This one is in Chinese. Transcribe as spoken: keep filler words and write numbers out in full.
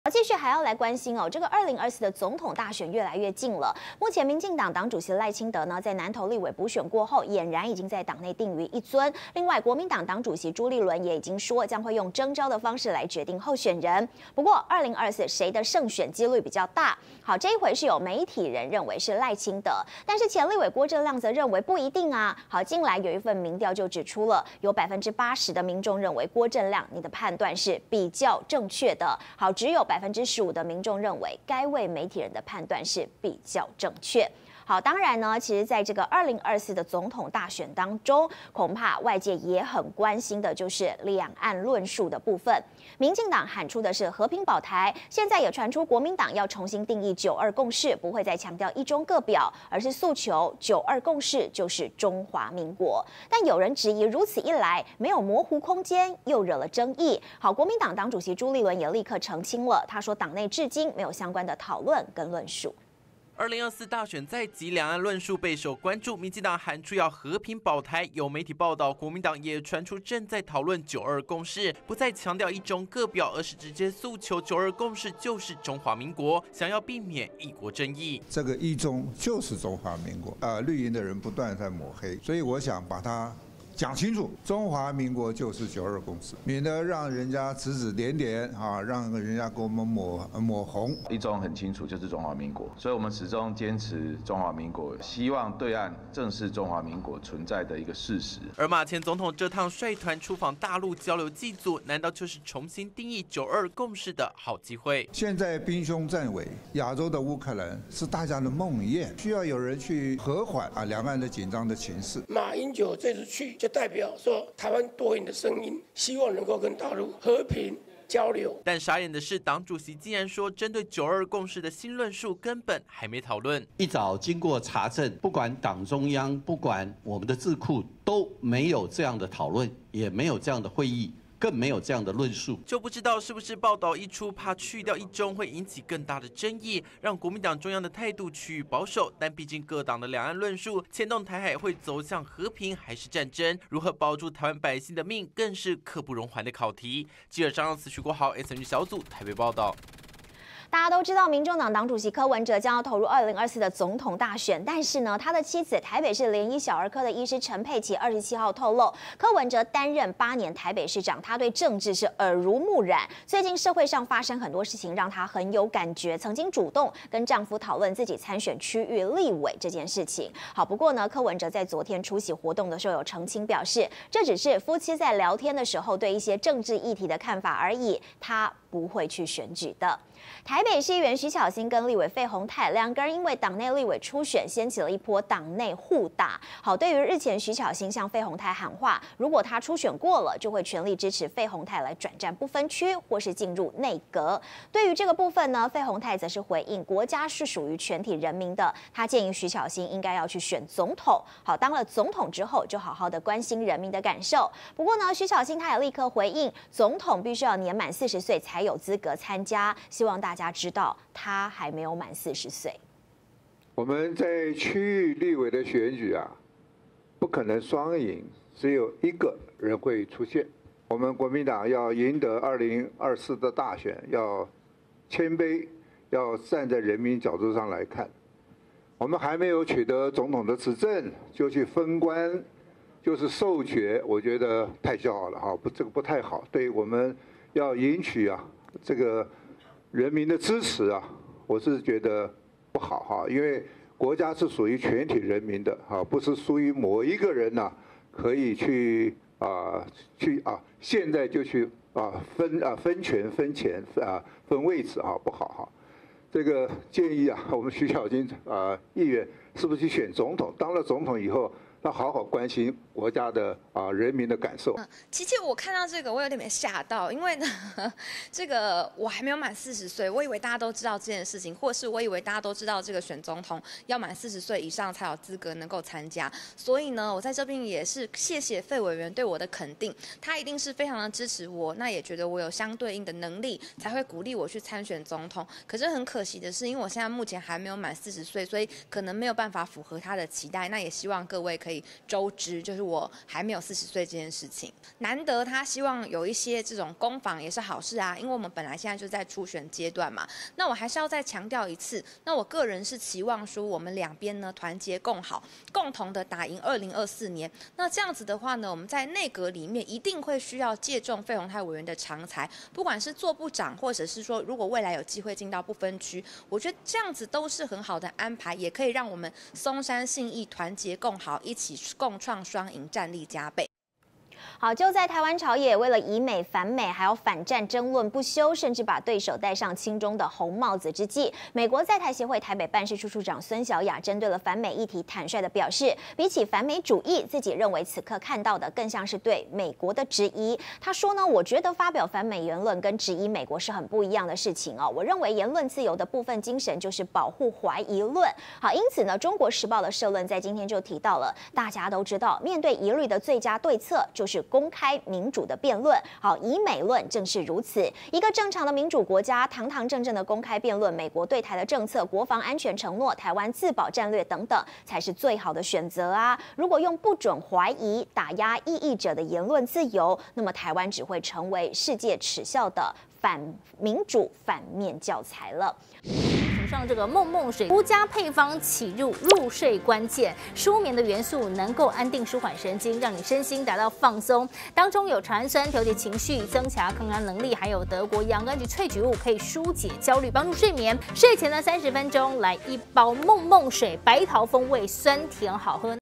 继续还要来关心哦，这个二零二四的总统大选越来越近了。目前民进党党主席赖清德呢，在南投立委补选过后，俨然已经在党内定于一尊。另外，国民党党主席朱立伦也已经说，将会用征召的方式来决定候选人。不过，二零二四谁的胜选几率比较大？好，这一回是有媒体人认为是赖清德，但是前立委郭正亮则认为不一定啊。好，近来有一份民调就指出了，有百分之八十的民众认为郭正亮你的判断是比较正确的。好，只有百分之十五的民众认为该位媒体人的判断是比较正确。好，当然呢，其实在这个二零二四的总统大选当中，恐怕外界也很关心的就是两岸论述的部分。民进党喊出的是和平保台，现在也传出国民党要重新定义九二共识，不会再强调一中各表，而是诉求九二共识就是中华民国。但有人质疑，如此一来没有模糊空间，又惹了争议。好，国民党党主席朱立伦也立刻澄清了，他说党内至今没有相关的讨论跟论述。 二零二四大选在即，两岸论述备受关注。民进党喊出要和平保台，有媒体报道，国民党也传出正在讨论九二共识，不再强调一中各表，而是直接诉求九二共识就是中华民国，想要避免一国争议。 这个一中就是中华民国，呃，绿营的人不断在抹黑，所以我想把它讲清楚，中华民国就是九二共识，免得让人家指指点点啊，让人家给我们抹抹红。 一中很清楚就是中华民国，所以我们始终坚持中华民国，希望对岸正视中华民国存在的一个事实。 而马前总统这趟率团出访大陆交流祭祖，难道就是重新定义九二共识的好机会？ 现在兵凶战危，亚洲的乌克兰是大家的梦魇，需要有人去和缓啊两岸的紧张的情势。 马英九这次去就代表说台湾多元的声音，希望能够跟大陆和平交流。 但傻眼的是，党主席竟然说，针对九二共识的新论述根本还没讨论。 一早经过查证，不管党中央，不管我们的智库，都没有这样的讨论，也没有这样的会议，更没有这样的论述， 就不知道是不是报道一出，怕去掉一中会引起更大的争议，让国民党中央的态度趋于保守。但毕竟各党的两岸论述牵动台海会走向和平还是战争，如何保住台湾百姓的命，更是刻不容缓的考题。记者张耀慈、徐国豪 ，S N G 小组台北报道。 大家都知道，民众党党主席柯文哲将要投入二零二四的总统大选，但是呢，他的妻子台北市联医小儿科的医师陈佩琪二十七号透露，柯文哲担任八年台北市长，他对政治是耳濡目染。最近社会上发生很多事情，让他很有感觉，曾经主动跟丈夫讨论自己参选区域立委这件事情。好，不过呢，柯文哲在昨天出席活动的时候有澄清表示，这只是夫妻在聊天的时候对一些政治议题的看法而已，他不会去选举的。台北市议员徐巧芯跟立委费鸿泰两个人因为党内立委初选掀起了一波党内互打。好，对于日前徐巧芯向费鸿泰喊话，如果他初选过了，就会全力支持费鸿泰来转战不分区或是进入内阁。对于这个部分呢，费鸿泰则是回应，国家是属于全体人民的，他建议徐巧芯应该要去选总统。好，当了总统之后，就好好的关心人民的感受。不过呢，徐巧芯他也立刻回应，总统必须要年满四十岁才有资格参加，希望大家知道他还没有满四十岁。 我们在区域立委的选举啊，不可能双赢，只有一个人会出现。我们国民党要赢得二零二四的大选，要谦卑，要站在人民角度上来看。我们还没有取得总统的执政，就去封官，就是授决，我觉得太骄傲了哈，不，这个不太好。对，我们要赢取啊这个人民的支持啊，我是觉得不好哈，因为国家是属于全体人民的哈，不是属于某一个人呐、啊，可以去啊、呃、去啊，现在就去啊分啊分权分钱啊分位置啊，不好哈。这个建议啊，我们徐巧芯啊议员是不是去选总统？当了总统以后，要好好关心国家的啊人民的感受。 嗯，其实我看到这个，我有点没吓到，因为呢，这个我还没有满四十岁，我以为大家都知道这件事情，或是我以为大家都知道这个选总统要满四十岁以上才有资格能够参加。所以呢，我在这边也是谢谢费委员对我的肯定，他一定是非常的支持我，那也觉得我有相对应的能力，才会鼓励我去参选总统。可是很可惜的是，因为我现在目前还没有满四十岁，所以可能没有办法符合他的期待。那也希望各位可以周知，就是实我还没有四十岁这件事情。难得他希望有一些这种攻防也是好事啊，因为我们本来现在就在初选阶段嘛。那我还是要再强调一次，那我个人是期望说我们两边呢团结共好，共同的打赢二零二四年。那这样子的话呢，我们在内阁里面一定会需要借重费鸿泰委员的长才，不管是做部长，或者是说如果未来有机会进到不分区，我觉得这样子都是很好的安排，也可以让我们松山信义团结共好，一起共创双赢，战力加倍。 好，就在台湾朝野为了以美反美，还有反战争论不休，甚至把对手戴上亲中的红帽子之际，美国在台协会台北办事处处长孙小雅针对了反美议题，坦率的表示，比起反美主义，自己认为此刻看到的更像是对美国的质疑。他说呢，我觉得发表反美言论跟质疑美国是很不一样的事情哦。我认为言论自由的部分精神就是保护怀疑论。好，因此呢，中国时报的社论在今天就提到了，大家都知道，面对疑虑的最佳对策就是公开民主的辩论。好，以美论正是如此。一个正常的民主国家，堂堂正正的公开辩论美国对台的政策、国防安全承诺、台湾自保战略等等，才是最好的选择啊！如果用不准怀疑打压异议者的言论自由，那么台湾只会成为世界耻笑的反民主反面教材了。 涂上这个梦梦水，独家配方起入入睡关键，舒眠的元素能够安定舒缓神经，让你身心达到放松。当中有茶氨酸调节情绪、增强抗压能力，还有德国洋甘菊萃取物可以疏解焦虑，帮助睡眠。睡前呢三十分钟来一包梦梦水，白桃风味，酸甜好喝。